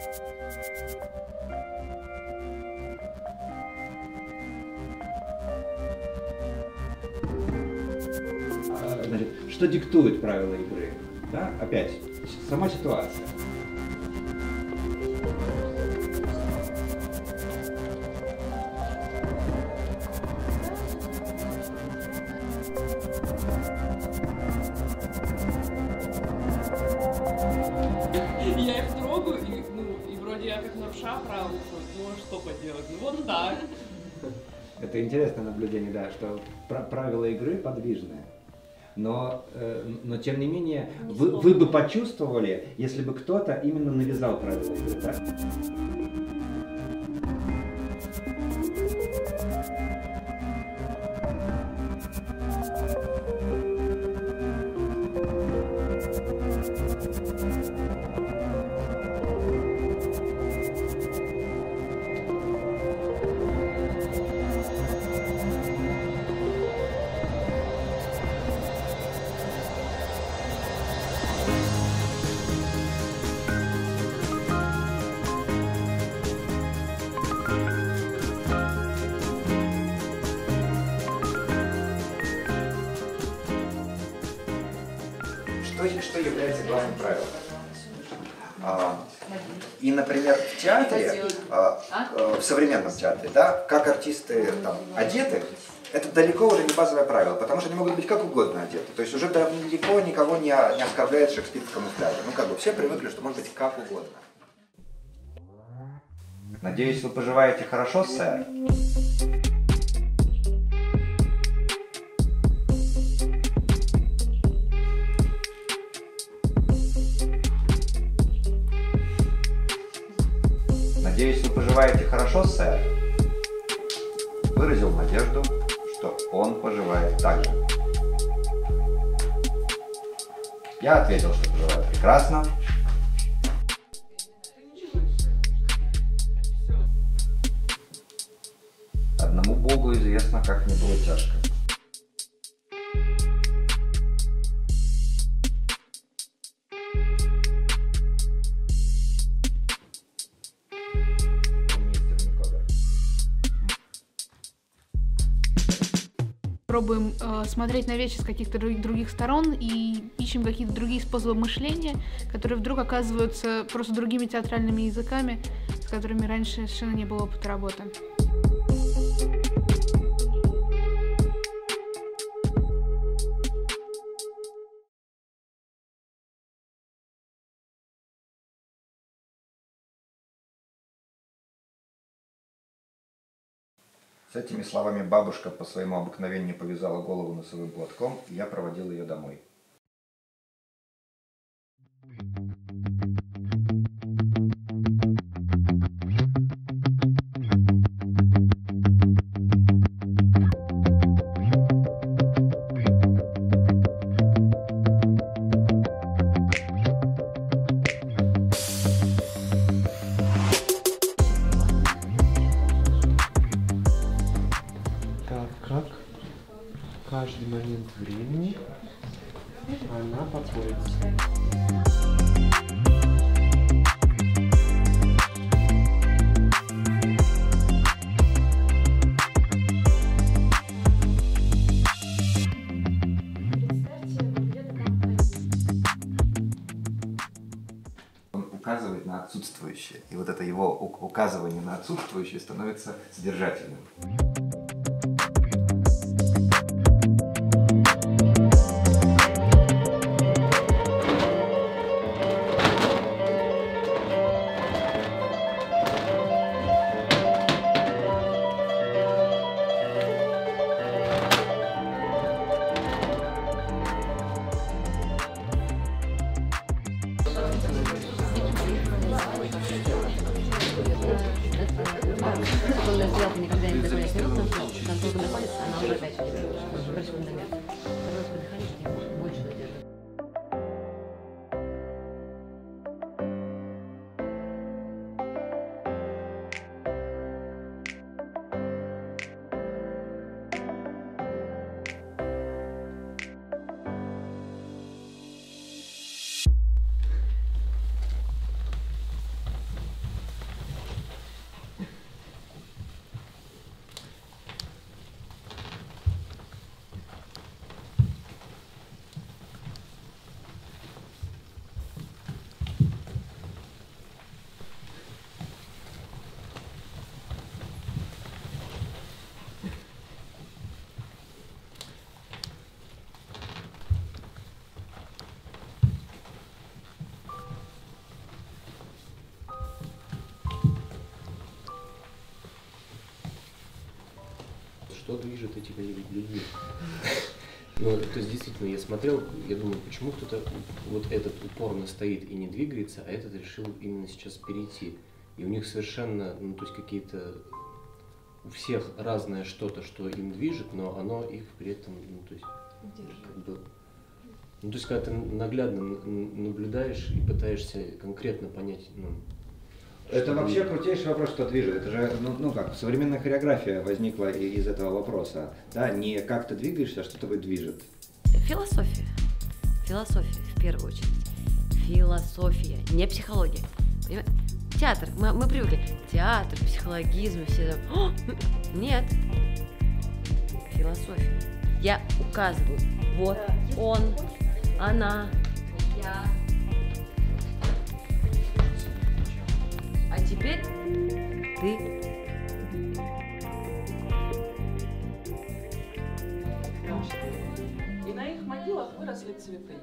Значит, что диктует правила игры? Да? Опять, сама ситуация. Я их трогаю, и вроде я как нарушаю правила, ну а что поделать? Ну вот так. Это интересное наблюдение, да, что правила игры подвижные. Но тем не менее, вы бы почувствовали, если бы кто-то именно навязал правила игры, да? Что является главным правилом? И, например, в театре, в современном театре, да, как артисты там одеты, это далеко уже не базовое правило, потому что они могут быть как угодно одеты. То есть уже далеко никого не оскорбляет шекспирское камуфляже. Ну, как бы все привыкли, что может быть как угодно. Надеюсь, вы поживаете хорошо, сэр? Надеюсь, вы поживаете хорошо, сэр? Выразил надежду, что он поживает так же. Я ответил, что поживаю прекрасно. Одному Богу известно, как мне было тяжко. Пробуем смотреть на вещи с каких-то других сторон и ищем какие-то другие способы мышления, которые вдруг оказываются просто другими театральными языками, с которыми раньше совершенно не было опыта работы. С этими словами бабушка по своему обыкновению повязала голову носовым платком, и я проводил ее домой. Как каждый момент времени она подходит. Он указывает на отсутствующее, и вот это его указывание на отсутствующее становится содержательным. Никогда не что движет этими людьми. Ну, то есть, действительно, я смотрел, я думаю, почему кто-то вот этот упорно стоит и не двигается, а этот решил именно сейчас перейти. И у них совершенно, ну, то есть, какие-то, у всех разное что-то, что им движет, но оно их при этом, ну, то есть, как бы, ну, то есть, когда ты наглядно наблюдаешь и пытаешься конкретно понять, ну, это вообще крутейший вопрос, что движет. Это же, ну как, современная хореография возникла из этого вопроса. Да, не как ты двигаешься, а что тобой движет. Философия. Философия, в первую очередь. Философия, не психология. Понимаете? Театр, мы привыкли. Театр, психологизм, все там. О, нет. Философия. Я указываю. Вот он, она, я. А теперь ты. И на их могилах выросли цветы.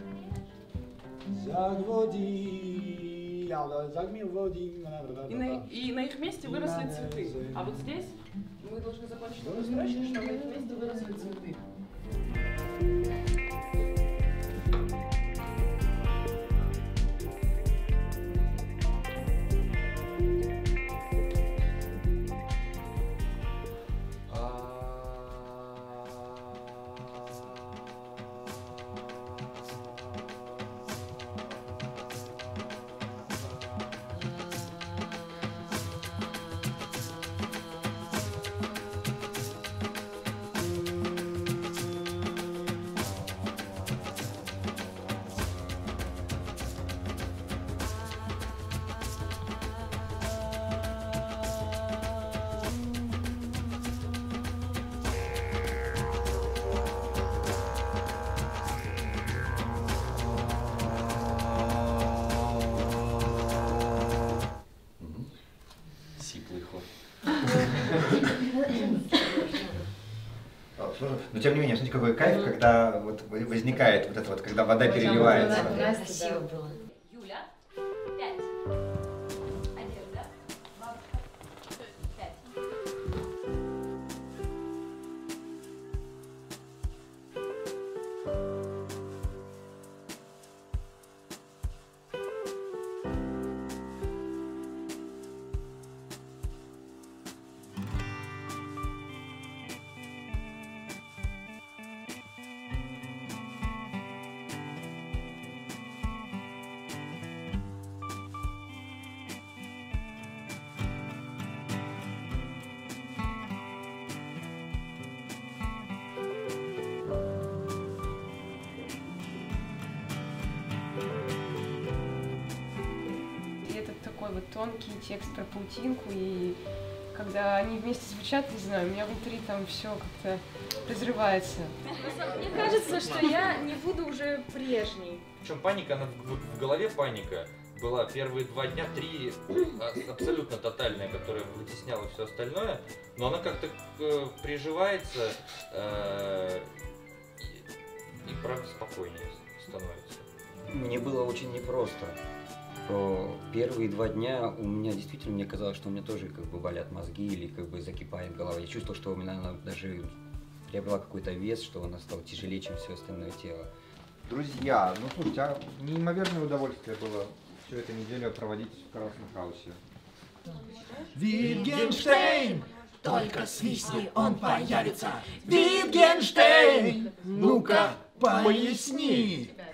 И на их месте выросли цветы. А вот здесь мы должны закончить эту строчку, что на их месте выросли цветы. Но тем не менее, смотрите, какой кайф, когда вот возникает вот это вот, когда вода переливается. Красиво было. Юля, 5. Одежда. 5. Вот тонкий текст про паутинку, и когда они вместе звучат, не знаю, у меня внутри там все как-то разрывается. Мне кажется, что я не буду уже прежней. Причем паника, она в голове паника была первые 2 дня, 3 абсолютно тотальная, которая вытесняла все остальное, но она как-то приживается и правда спокойнее становится. Мне было очень непросто. Первые 2 дня у меня действительно, мне казалось, что у меня тоже как бы болят мозги или как бы закипает голова. Я чувствовал, что у меня она даже приобрела какой-то вес, что она стала тяжелее, чем все остальное тело. Друзья, ну слушайте, а неимоверное удовольствие было всю эту неделю проводить в Красном Хаусе. Wittgenstein! Только свистни, он появится! Wittgenstein! Ну-ка, поясни!